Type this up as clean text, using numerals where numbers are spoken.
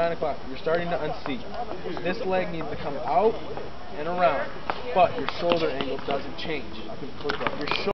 9 o'clock. You're starting to unseat. This leg needs to come out and around, but your shoulder angle doesn't change. Your shoulder